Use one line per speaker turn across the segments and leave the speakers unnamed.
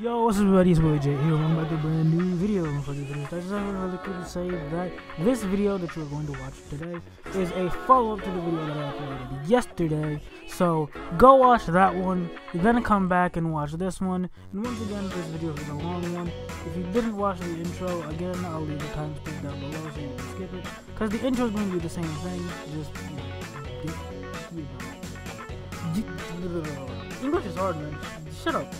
Yo, what's up everybody, it's Boy J here, welcome back to a brand new video. For this video, I just have really quick to say that this video that you're going to watch today is a follow-up to the video that I uploaded yesterday. So, go watch that one, then come back and watch this one. And once again, this video is a long one. If you didn't watch the intro, again, I'll leave the timestamp down below so you can skip it. Because the intro is going to be the same thing, just, English is hard, man. Shut up.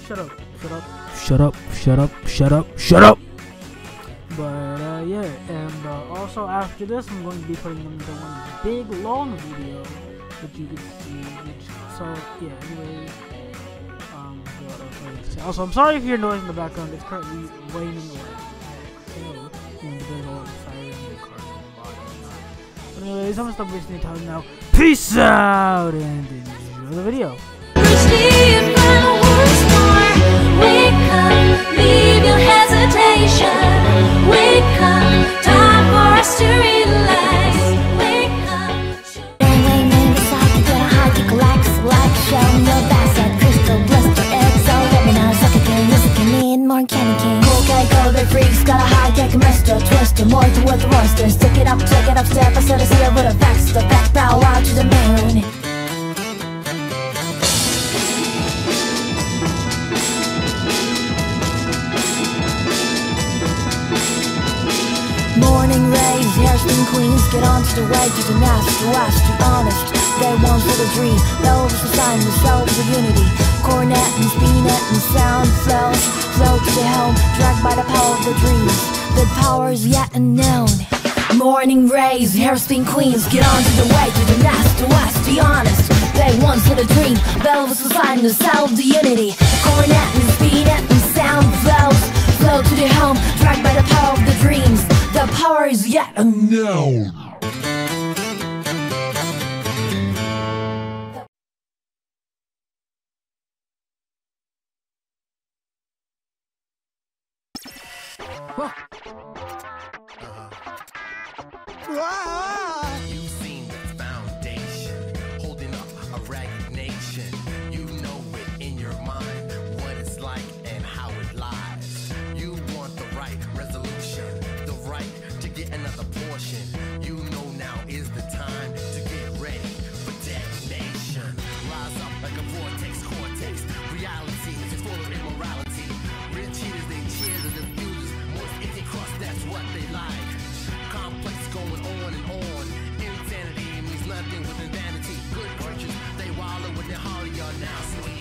But yeah, and also after this, I'm going to be putting them into one big long video that you can see. So yeah, anyway, also I'm sorry if you hear noise in the background. It's currently raining away. And there's a lot of sirens and cars and bodies. But anyways, I'm gonna stop wasting your time now. Peace out and enjoy the video.
Wake up, leave your hesitation. Wake up, time for us to realize. Wake up. Wayne beside you, get a high kick, like show me your backside, crystal blister, exo, webinars, like a game, this can mean more candy king. Okay, go the freaks, got a high kick, mister, twister, more to what the monster. Stick it up, take it up, step, I said it's here with a vex, the back bow out to the moon. Morning rays, hairspin queens, get onto the way to the master, west, be honest. They want for the dream, those who sign themselves of unity. Cornet and spinet and sound flows, flow to the helm, dragged by the power of the dreams. The power is yet unknown. Morning rays, hairspin queens, get onto the way to the master, west, be honest. They want for the dream, those who sign themselves of unity. Cornet and spinet and sound flows, flow to the helm, dragged by the power of the dreams. The power is yet unknown.
You've seen the foundation, holding up a ragged nation. You know it in your mind, what it's like and how it lies. You want the right resolution, the right to get another portion. You know now is the time to get ready for detonation. Rise up like a vortex, cortex. Reality is full of immorality. Rich cheaters, they cheer the diffusers. Most empty crust, that's what they like. Complex going on and on. Insanity means nothing within vanity. Good creatures, they wallow with their holly are now sweet.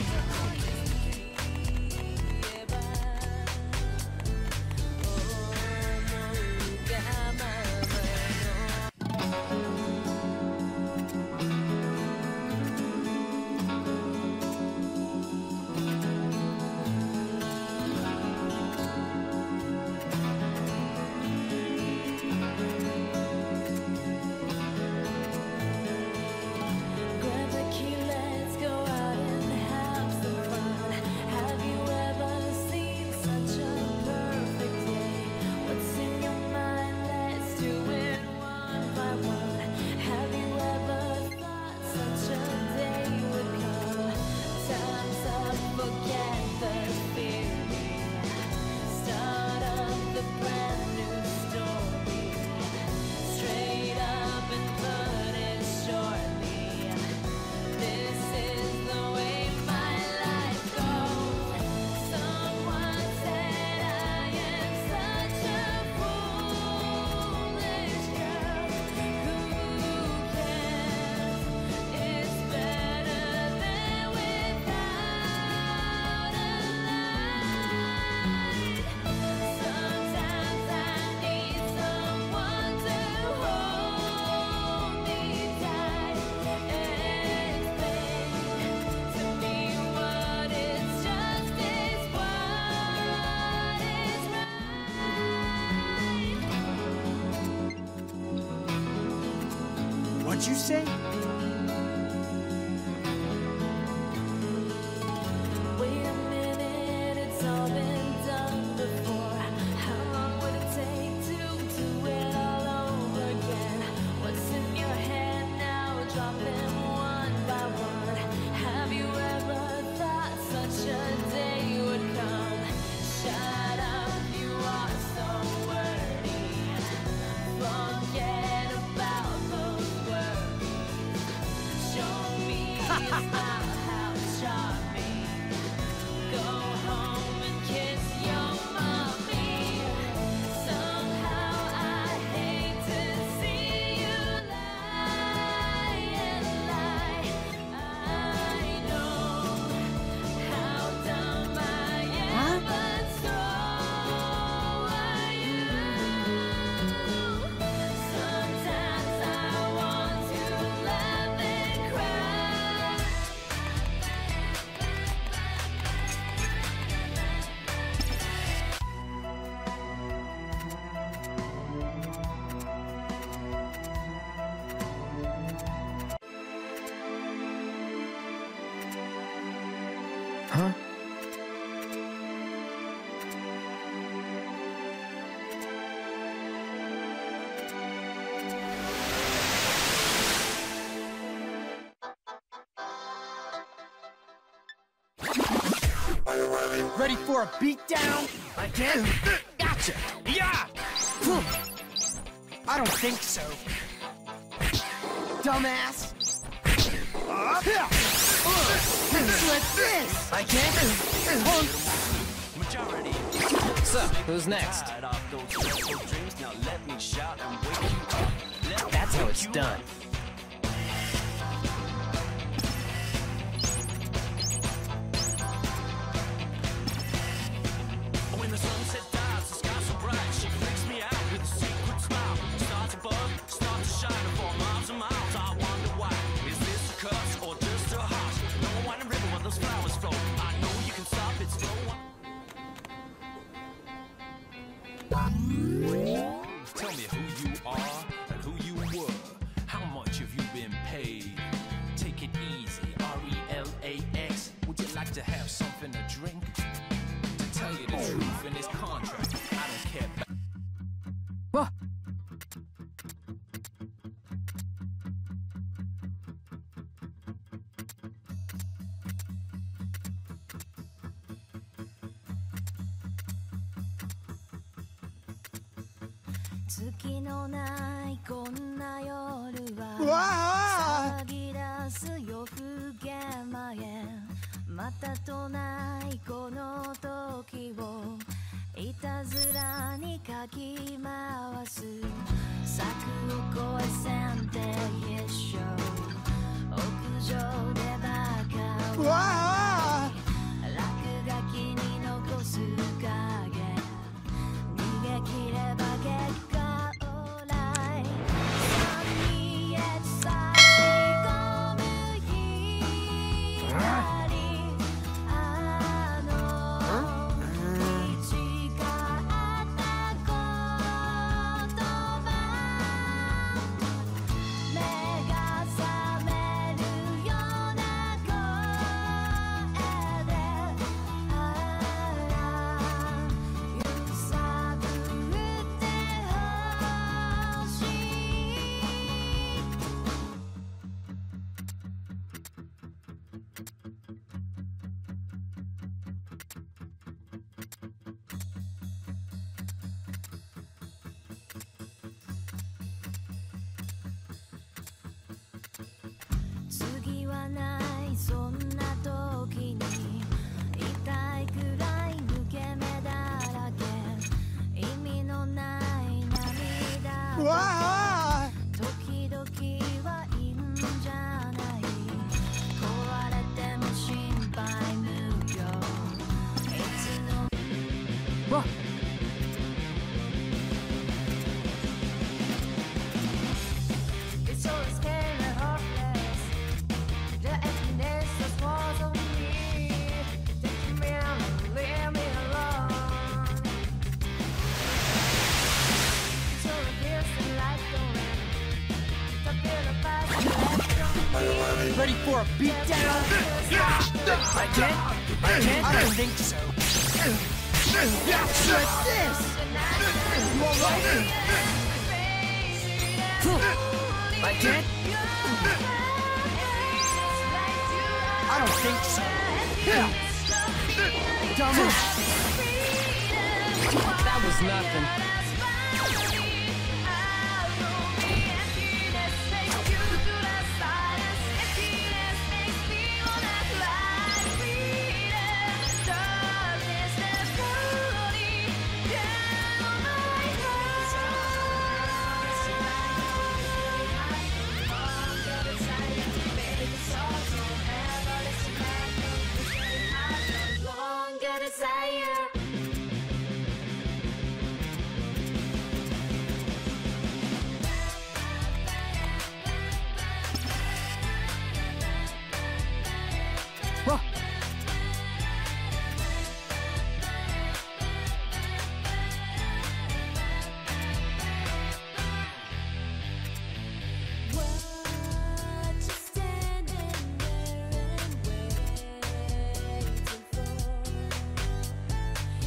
Grab the key, let's go out and have some fun. Have you ever seen such a perfect day? What's in your mind? Let's do it one by one. Have you ever thought such a day would come? Time to forget the theory. Start up the brand new story. Straight up and put it shortly. This is the way my life goes. Someone said I am such a foolish girl. Who cares? It's better than without a light. Sometimes I need someone to hold me tight. Explain to me what is justice, what is right.
What'd you say?
Wait a minute, it's all been done before. How long would it take to do it all over again? What's in your head now? Drop them one by one. Have you ever thought such a day would come?
Ready for a beatdown? Again? Gotcha! Yeah! I don't think so. Dumbass! Like this! Again?
Majority.
So, who's next? That's how it's done.
When the sunset dies, the sky so bright, she freaks me out with a secret smile. Starts above, starts to shine for miles and miles. I wonder why. Is this a curse or just a heart? No one in river where those flowers flow. I know you can stop it slow. Tell me who you are and who you were. How much have you been paid? Take it easy, RELAX. Would you like to have something to drink? To tell you the truth in this contract, I don't care.
Wah.
月のないこんな夜は騒ぎ出す夜更け前またとないこの時をいたずらにかき回す柵を越え線で一生屋上でバカ落書きに残す影逃げ切れば結果オーライsunに差し込む光あの誓った言葉目が覚めるような声で揺さぶってほしい次はないそんな時に痛いくらい抜け目だらけ意味のない涙時々はいいんじゃない壊れても心配無用いつの
わっ
It's so scary and hopeless. The emptiness just falls on me. Take me out and leave me alone. So it feels the light going. The feel of fire left on me.
Ready for a beatdown? Again? I don't think so. Gotcha! Like this! You alright? Again? I don't think so. That was nothing.
Desire.
Wah.
What you standing there and waiting for?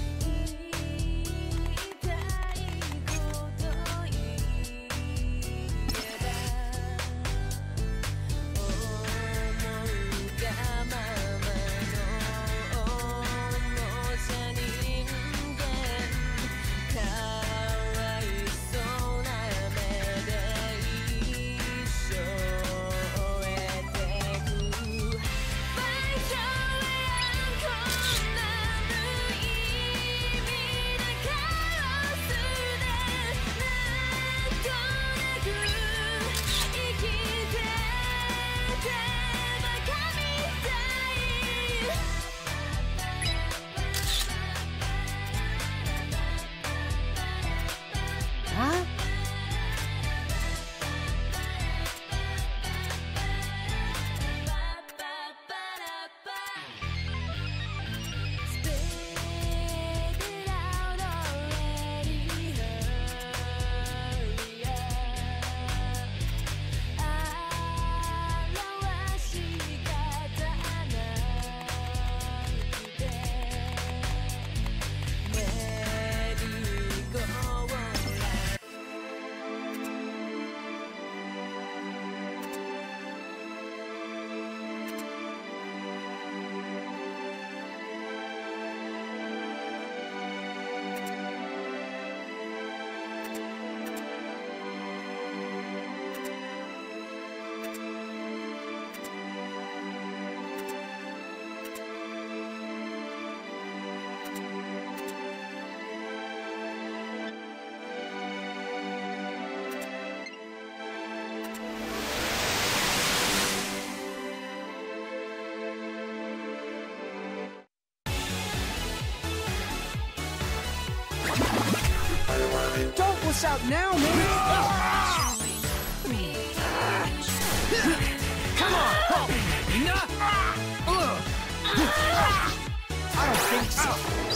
Don't push out now, man! Come on! Enough! I don't think so.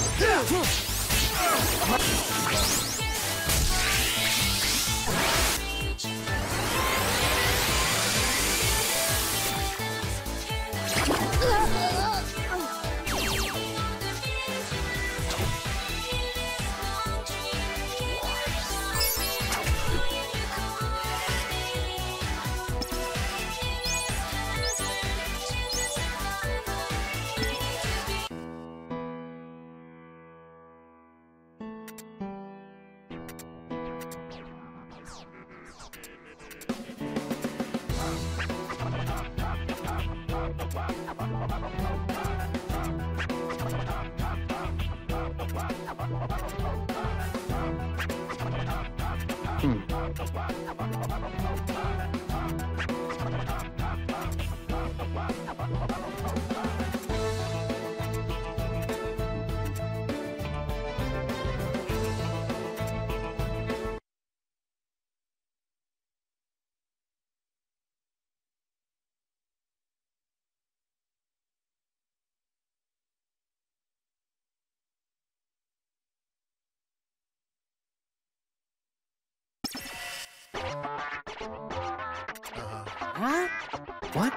Huh? What?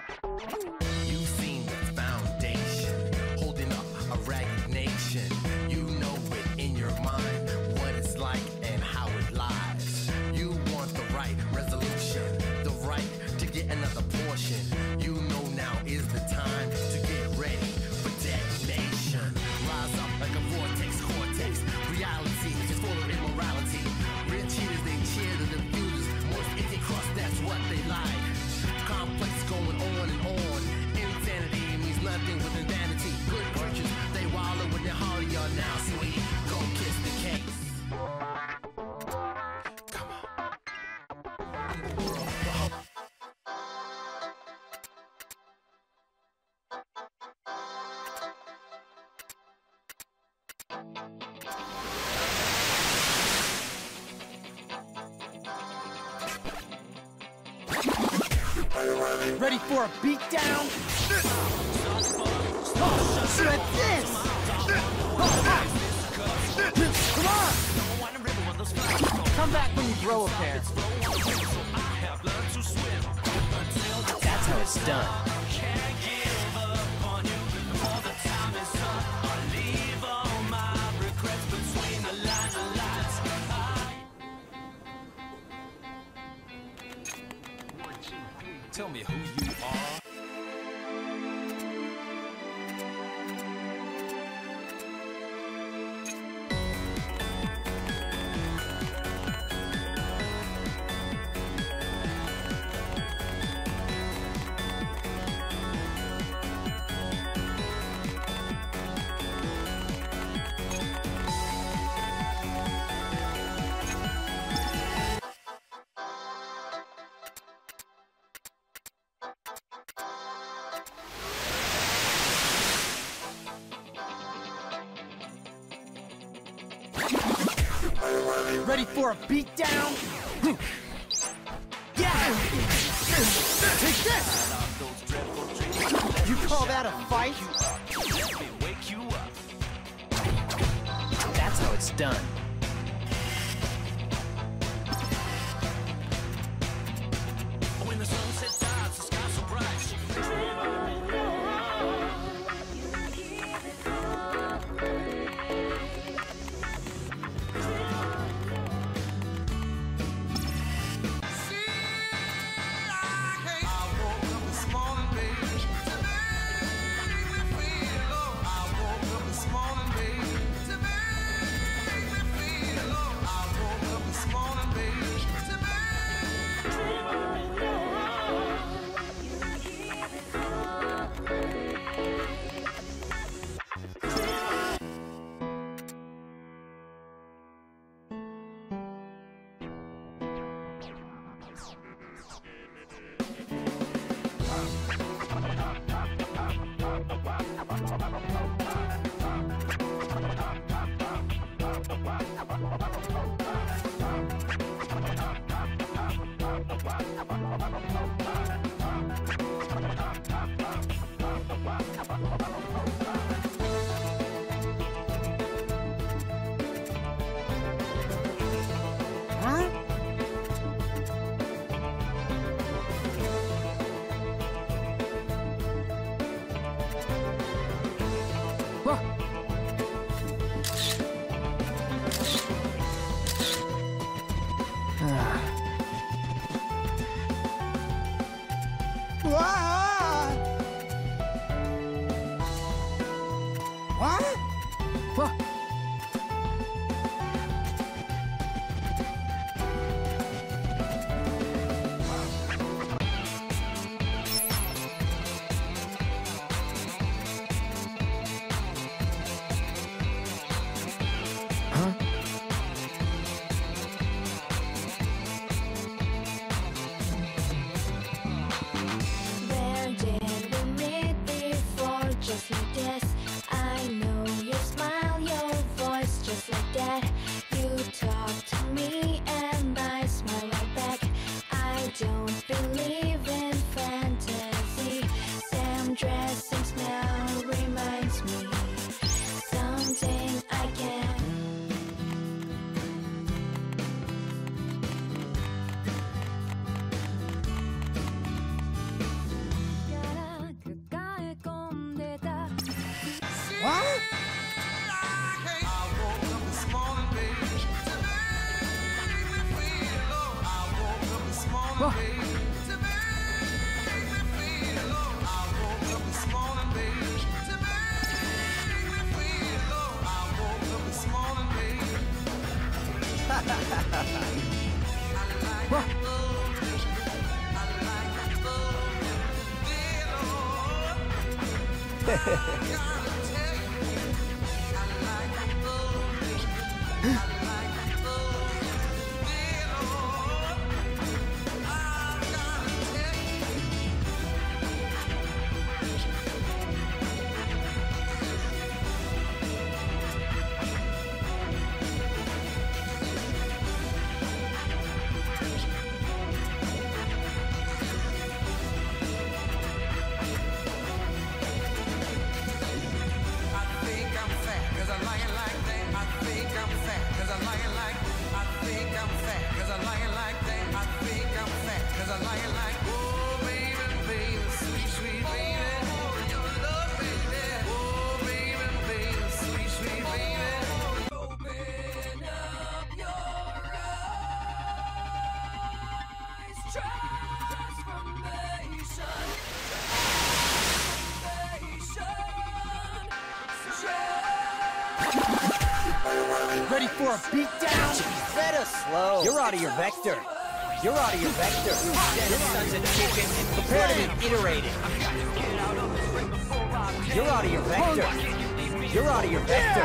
You've seen the foundation, holding up a ragged nation. You know it in your mind, what it's like and how it lies. You want the right resolution, the right to get another portion. You know now is the time to get ready for detonation. Rise up like a vortex, cortex. Reality is full of immorality. Rich cheaters, they cheer the diffusers. Most empty crust, that's what they like. Complex going on and on. Insanity means nothing within vanity. Good creatures, they wallow with their holly on now. Sweet, go kiss the case. Come on.
Ready for a beatdown? Like this! Come on! Come back when you grow a pair. That's how it's done.
Tell me who you are.
Ready for a beatdown? Yeah! Take this! You call that a fight?
Let me wake you up.
That's how it's done.
When the sunset dies, the sky so bright.
Ready for a beatdown?
Better slow.
You're out of your vector. You're out of your vector. Your son's a chicken. Prepare to be iterated. You're out of your vector. You're out of your vector.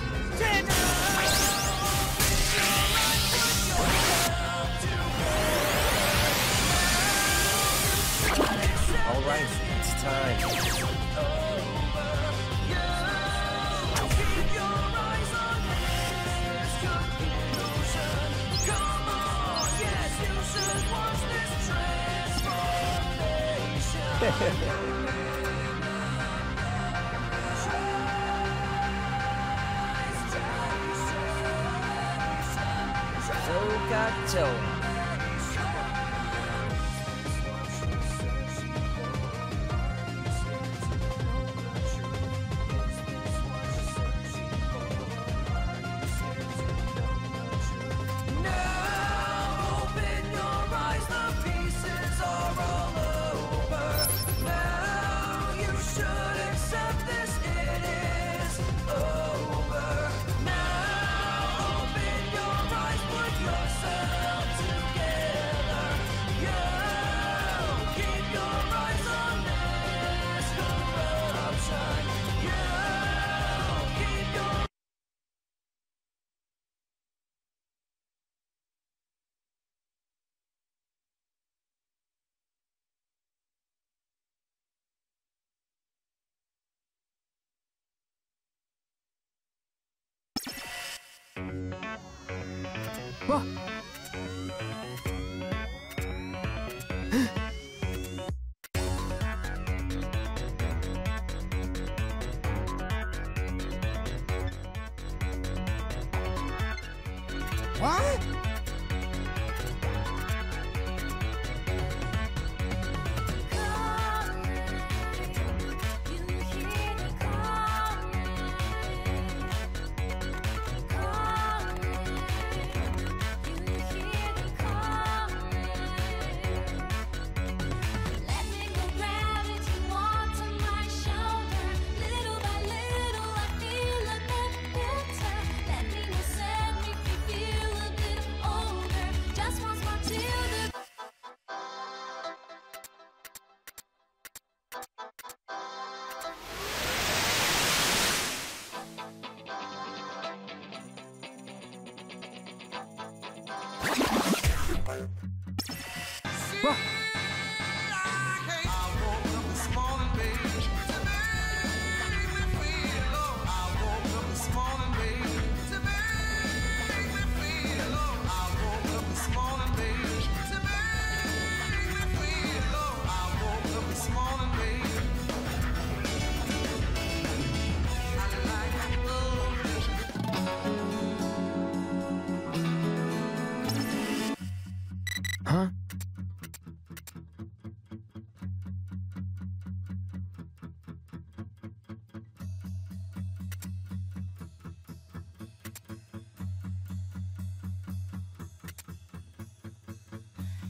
All right, it's time. So
What?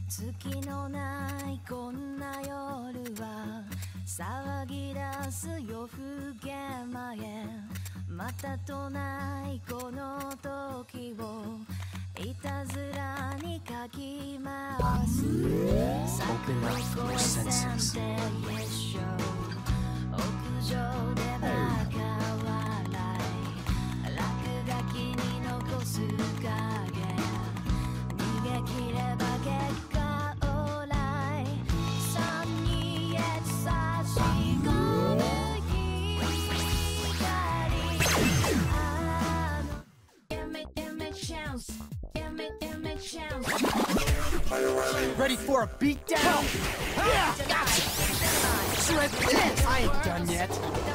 月のないこんな夜は騒ぎ出す夜更け前またとないこの時をいたずらにかき回す
Open up your senses.
屋上でバカ笑い落書きに残す影逃げ切れば結果オーライ3に差し込む
Ready for a beatdown? Yeah, gotcha! Shred this! I ain't done yet.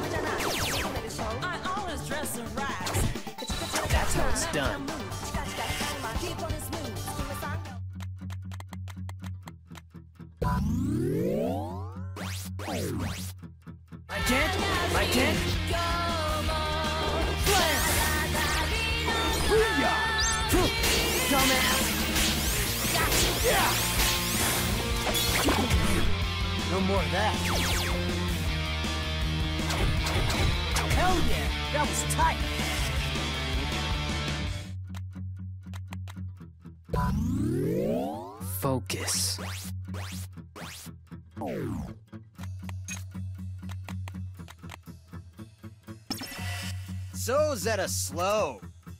I always dress in rags.
That's how it's done.
Keep on it smooth.
I can't. Dumbass! Yeah! No more of that. Hell yeah! That was tight! Focus.
So Zeta slow.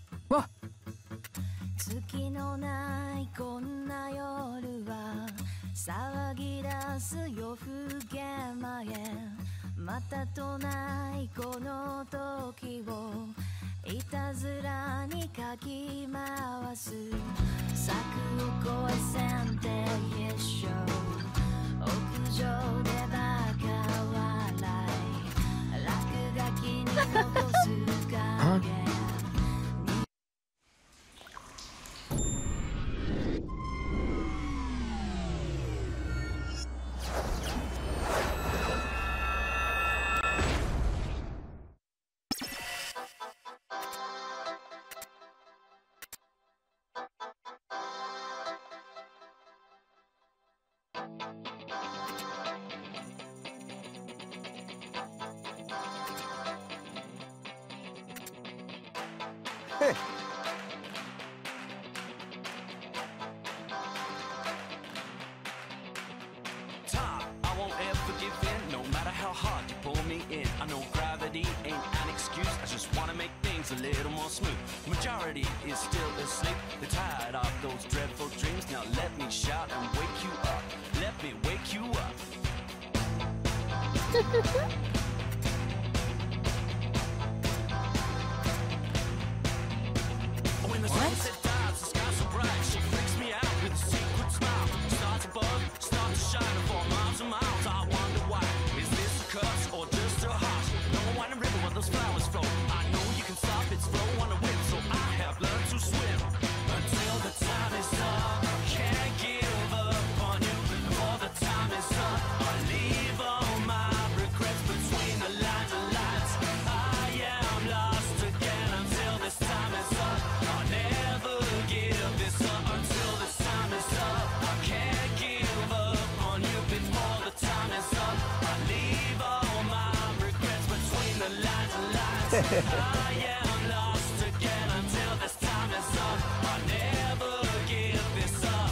月のないこんな夜は騒ぎ出す夜更け前またとないこの時をいたずらにかき回す柵を越え線で一緒屋上でバカ笑い落書きに残す影
Time, I won't ever give in, no matter how hard you pull me in. I know gravity ain't an excuse, I just wanna make things a little more smooth. The majority is still asleep, they're tired of those dreadful dreams. Now let me shout and wake you up, let me wake you up. When the sunset dies, the sky's so bright, she freaks me out with a secret smile. Starts above, starts to shine for miles and miles. I wonder why. Is this a curse or just a heart? No winding river where those flowers flow. I know you can stop its flow on a whim, so I have learned to swim until the time is up. Can't give up on you before the time is up. I leave all my regrets between the lines and lines. I am lost again until this time is up. I'll never give this up until this time is up. I can't give up on you before the time is up. I leave all my regrets between the lines and lines. I am lost again until this time is up. I'll never give this up.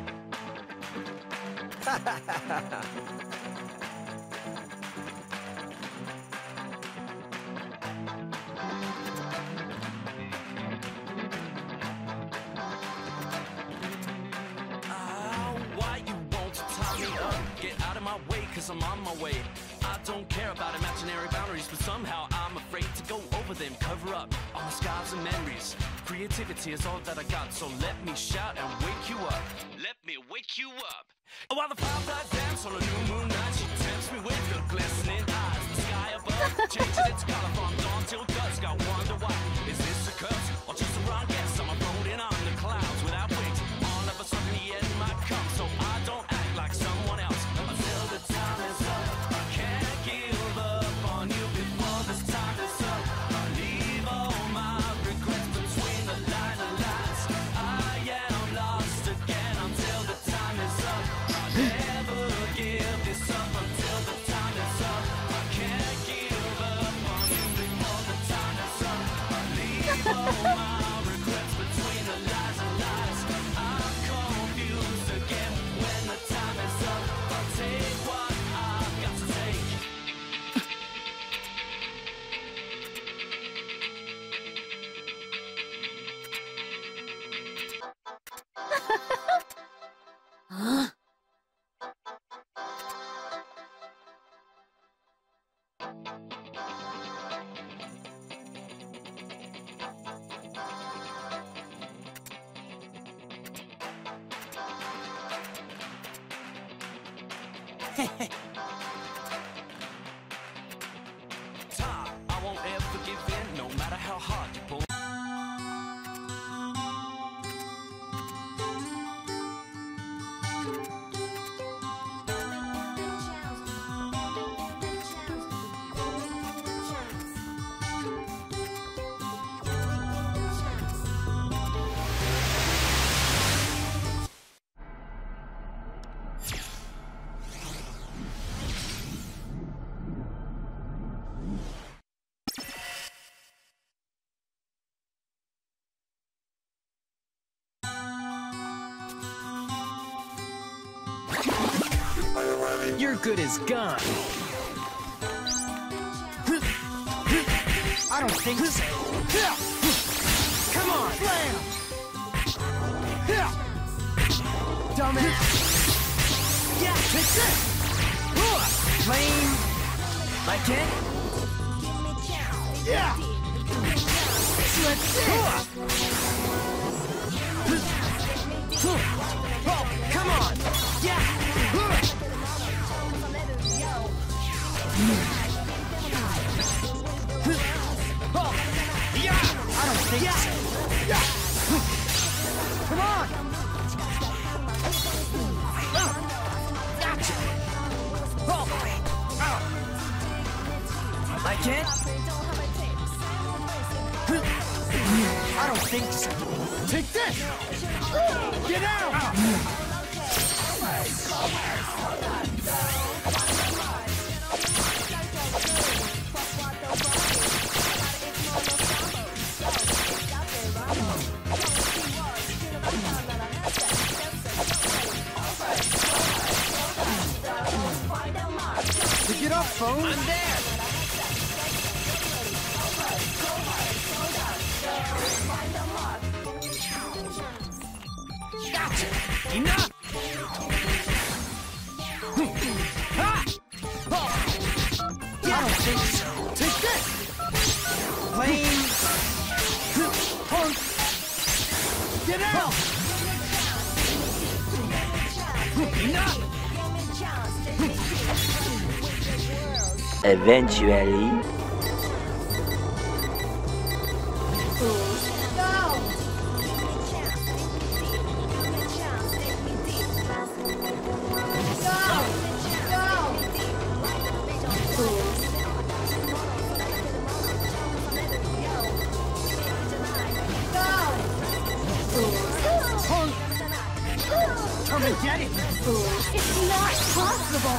Why you won't tie me up? Get out of my way, cause I'm on my way. I don't care about imaginary boundaries, but somehow I'm afraid to go over them. Cover up all my scars and memories. Creativity is all that I got, so let me shout and wake you up. Let me wake you up. While the fireflies dance on a new moon night, she tempts me with her glistening eyes. The sky above, changing its color from dawn till dusk. I wonder why. Is this a curse or just a wrong guess? I'm floating on the clouds without wings. All of a sudden the end might come, so I don't act like someone else until the time is up. I can't give up on you before this time is up. I leave all my regrets between the lines and lines. I am lost again until the time is up. Ty, I won't ever give in, no matter how hard you pull.
You're good as gone. I don't think so. Come on! Slam! Dumbass! Yeah, take this! Lame! Like it? Yeah! Let's see! Oh, come on! Yeah! I don't think so. Come on! Gotcha! I can't? I don't think so. Take this! Get out! Pick it up, phone! I'm there! Gotcha! Enough! Ha! Oh. I don't think so. Take this! Lame! Punk! Get out! Enough!
Eventually.
Come and get it!
It's not possible!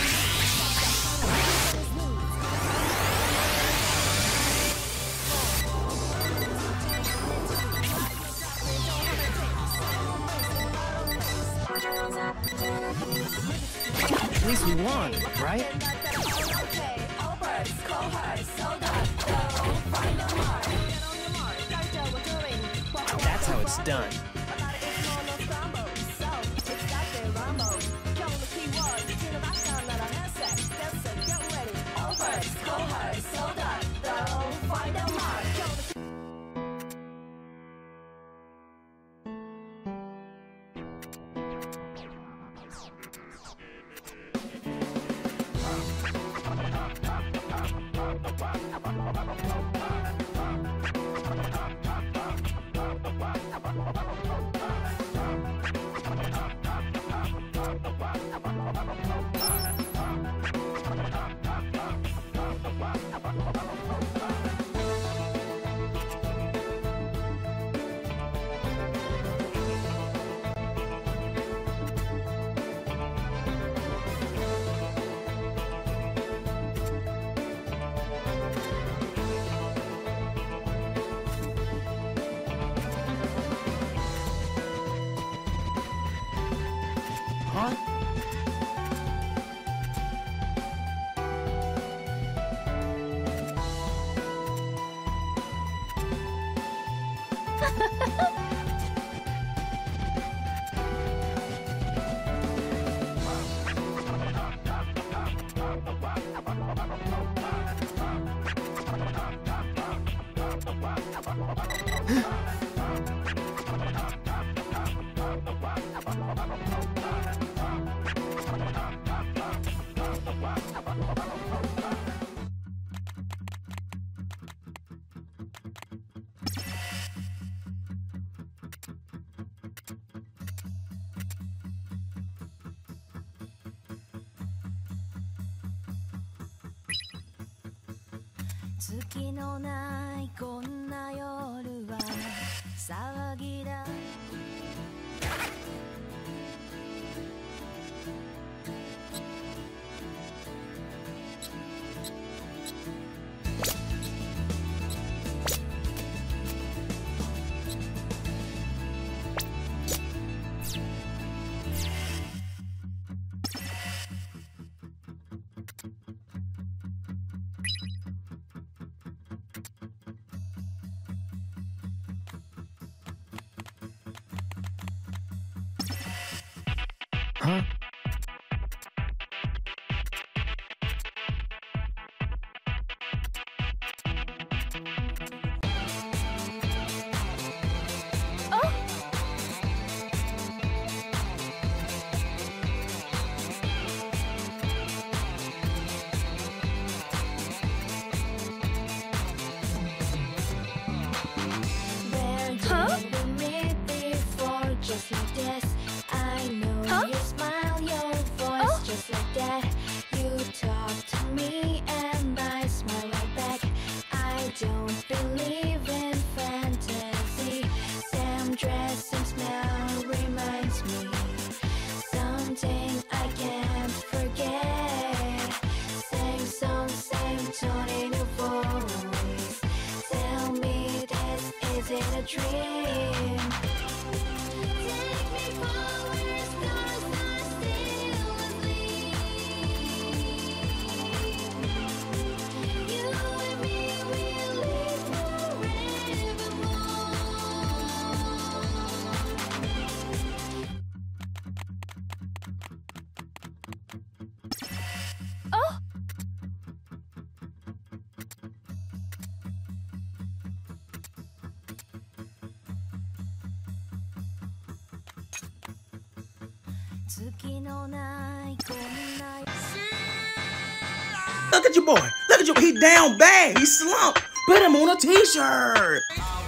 At least we won, right? That's how it's done. Huh?
月のないこんな夜は騒ぎだ
Huh?
Where did we meet before? Just like this. I know you smile, your voice just like that. You talk to me and I smile right back. I don't believe in fantasy. Same dress, same smell reminds me something I can't forget. Same song, same tone in your voice. Tell me this, is it a dream? Take me far where stars are still asleep. You and me will live forevermore. Oh! 月のないこんな
Look at your boy. Look at you. He down bad. He slumped. Put him on a t-shirt.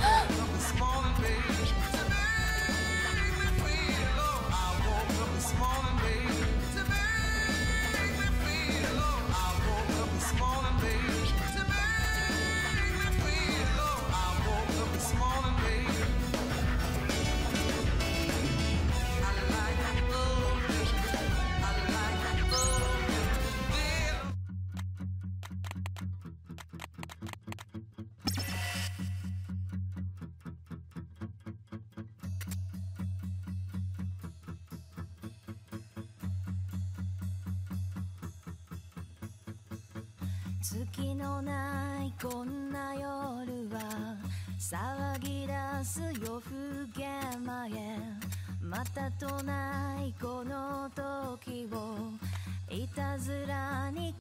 月のないこんな夜は騒ぎ出す夜更け前またとないこの時をいたずらに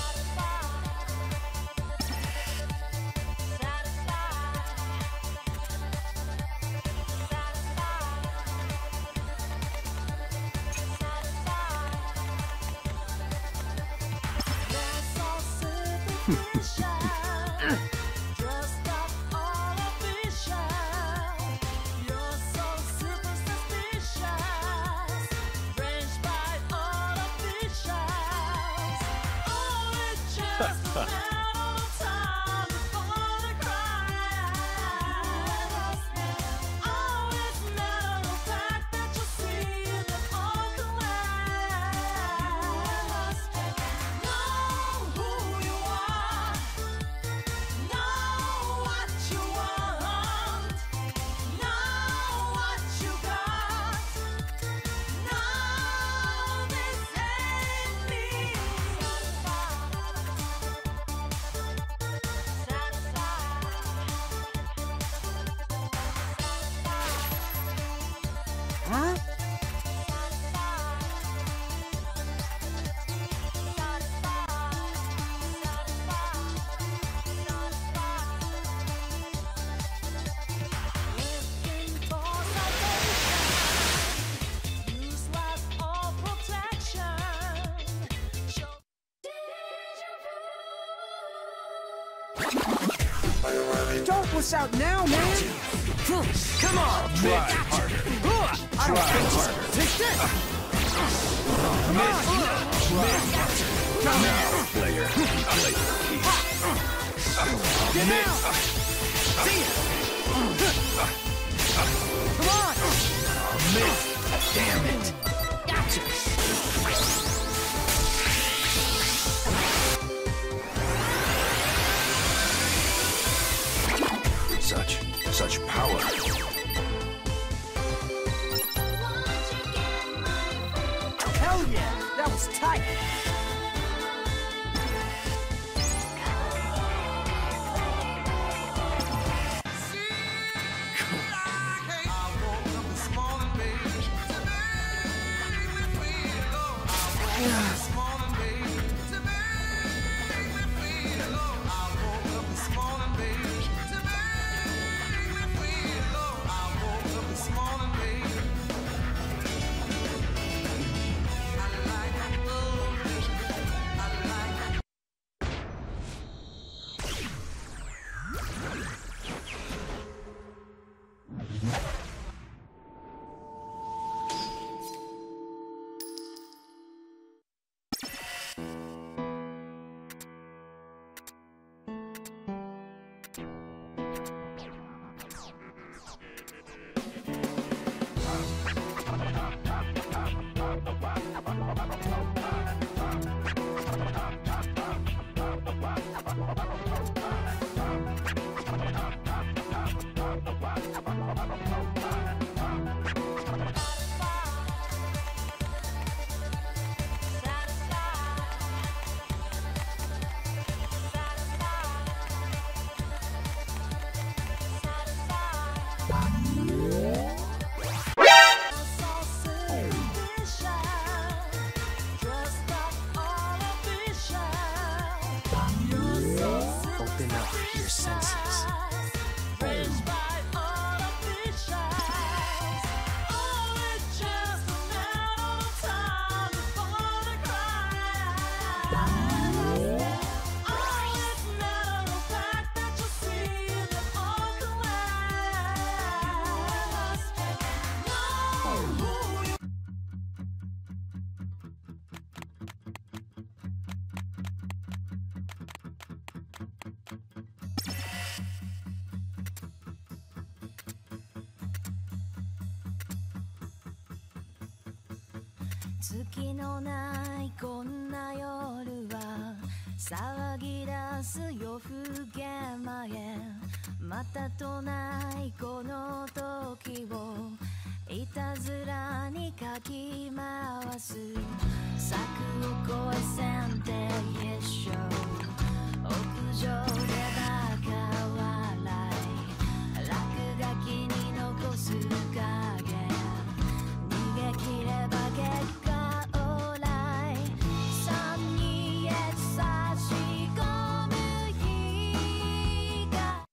Don't push out now, man. Come on,
Try harder.
I don't
Try
think so.
harder.
Take this.
Try harder. Now, player, play for keeps.
Get down! See ya! Come on!
Miss. Damn it.
Gotcha!
Such power.
Hell yeah! That was tight! Open up your senses.
月のないこんな夜は騒ぎ出す夜更け前またとないこの時をいたずらにかき回す柵を越え線で一生屋上でバカ笑い落書きに残す影逃げ切れば結果オーライ3にへ差し込む日が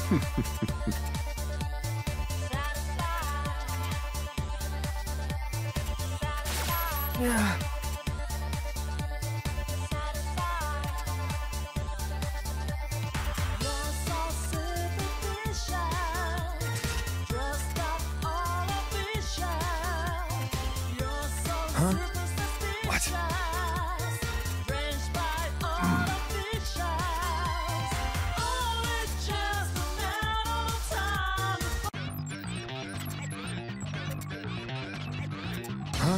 Yeah.
Huh? What? Huh?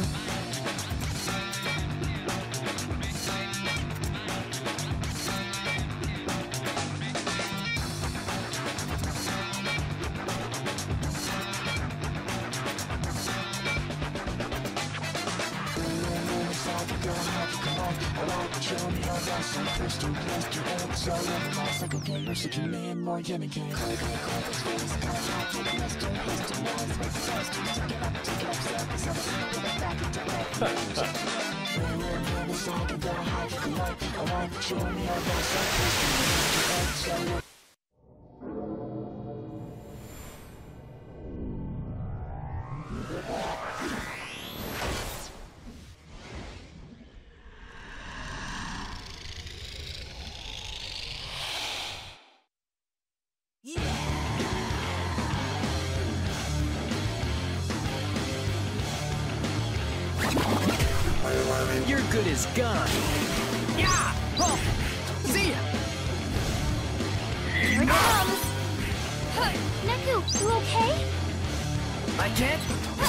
You're good as gone. Yeah! Oh, see ya!
Here it comes! Neku, you okay?
I can't?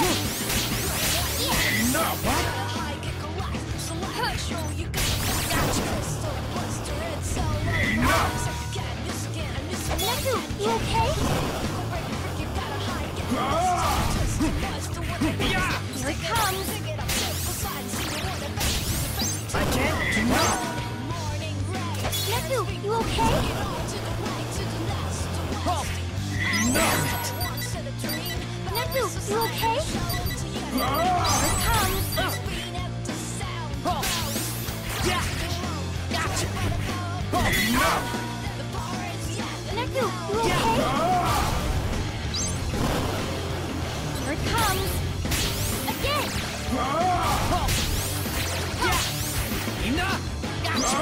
No!
What?
Neku, you okay? Here it comes!
I can't?
Neku, you okay?
Oh, damn it!
Neku, you okay? Here it comes!
Oh, yeah! Gotcha! Oh,
Neku, you okay? Here it comes! Again!
oh, yeah! Enough! Gotcha!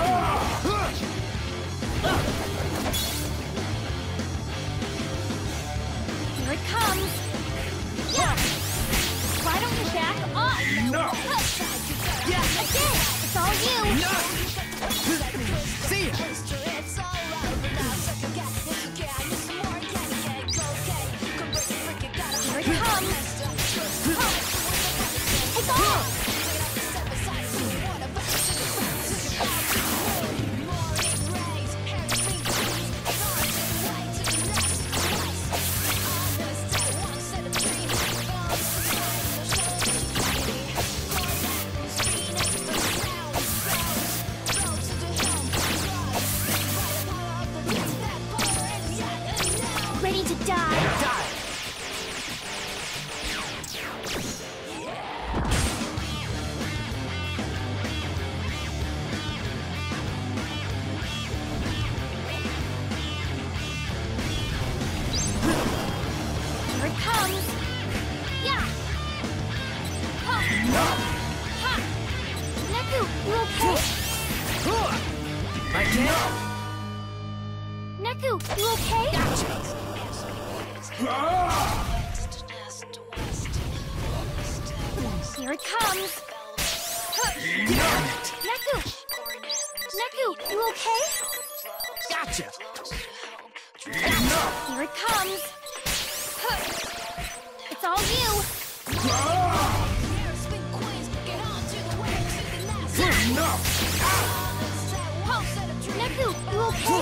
Here it comes! Yeah! Why don't you back off?
No!
Yeah! Again! It's all you!
Enough! See ya!
Here it comes! It's all! Ready to die?
Die!
Here it comes! Yeah! Ha! Ha! Neku, you okay?
I can't?
Neku, you okay? Here it comes! Neku! Neku, you okay?
Gotcha!
Here it comes! It's all you! Neku, you okay?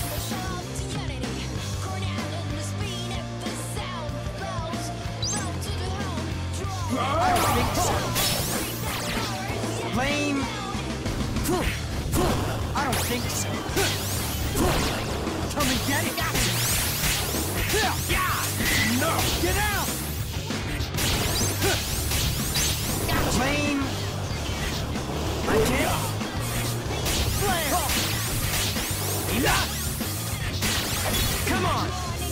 Lame! I don't think so. Come and get it! Yeah! No! Get out! Lame! I can't! Flare! Enough! Come on!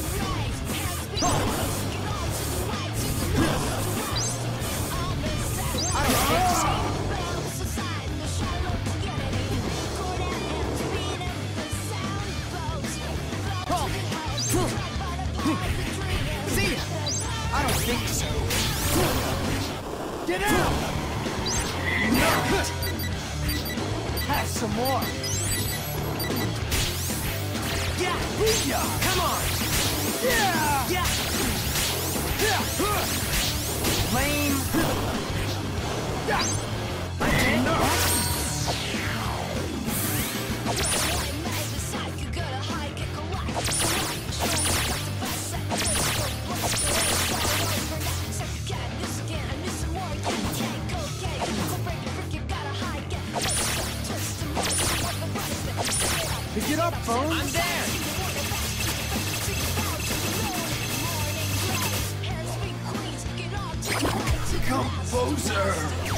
Some more. Yeah, booyah! Come on. Yeah, yeah. Lame. Yeah. Pick it up, phone. I'm there. Composer.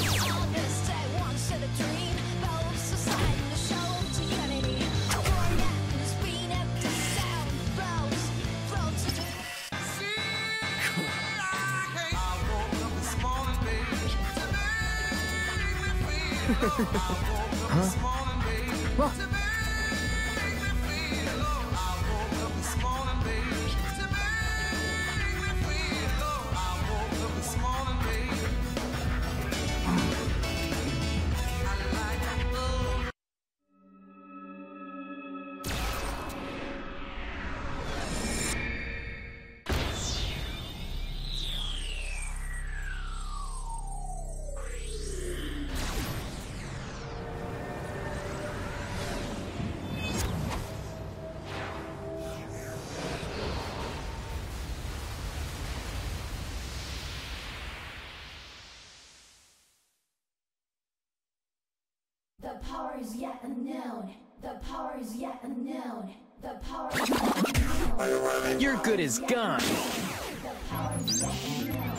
The power is yet unknown. The power is yet unknown. The power is yet unknown.
You're good as gone.
The power is yet unknown.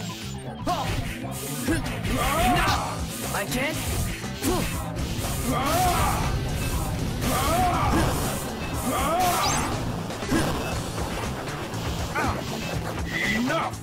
I can't. Enough.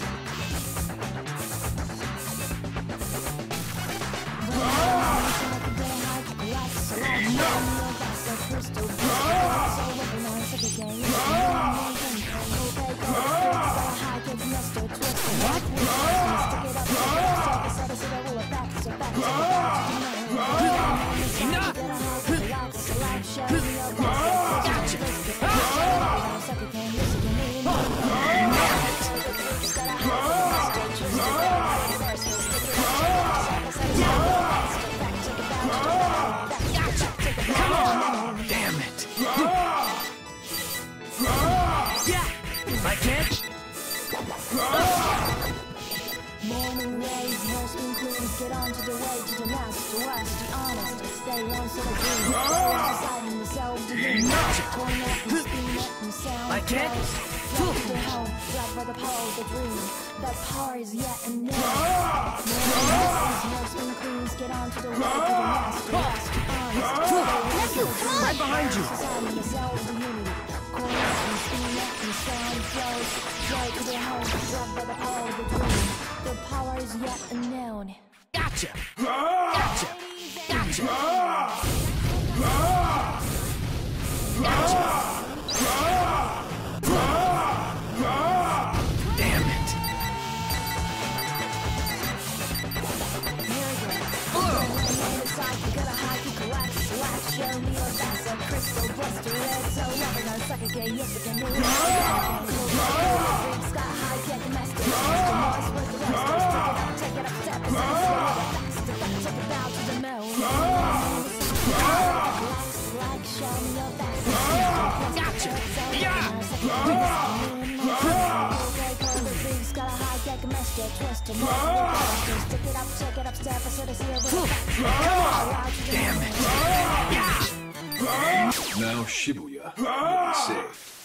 Morning rays, hair spin queens, get on to the way to the master west, the honest, stay one so the green, deciding themselves to be torn up and spin up and sound.
I can't.
Drive to their home, drive for the power of the dream. The power is yet unknown. Morning rays, hair spin queens, get on to the way to the master west, the honest, stay one so the green.
Right behind you.
Deciding themselves to unity. Corn up and spin up and sound flows. Drive to their home, drive for the power of the dream. The power is yet unknown.
Gotcha! Gotcha! Gotcha! Damn it! Show me your that's a crystal buster red. So never gonna suck again. Yes, I can do it. Sky high, get the master. Take it up, step aside. Take it down to the moon. Like show me your that's gotcha. Yeah. Sky high, get the master. Twist to move. Take it up, step aside. Damn it!
Now Shibuya, what do you say?